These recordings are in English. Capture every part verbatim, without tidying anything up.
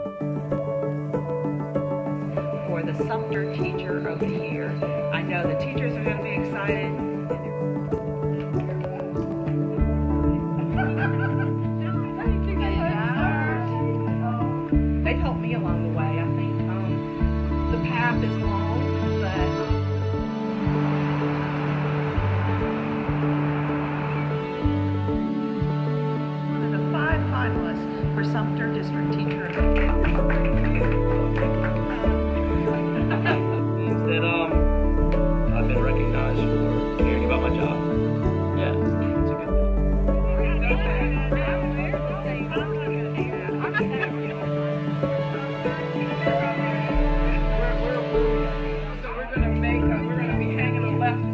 For the Sumter Teacher of the Year. I know the teachers are going to be excited. They've helped me along the way. I think um, the path is long, but one of the five finalists for Sumter District Teacher of the Year. That um, I've been recognized for caring about my job. Yeah, it's a good thing. So we're going to make, a, we're going to be hanging a left.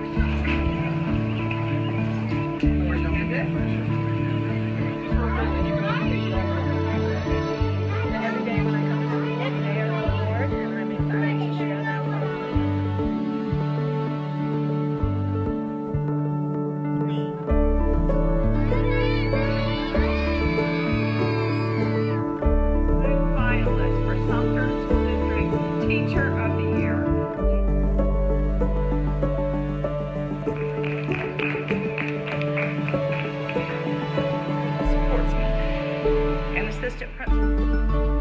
Every day when I come to the day of the Lord, and I'm excited to share that with finalist for Sumter School District Teacher of the Year. Supports me. And Assistant Principal.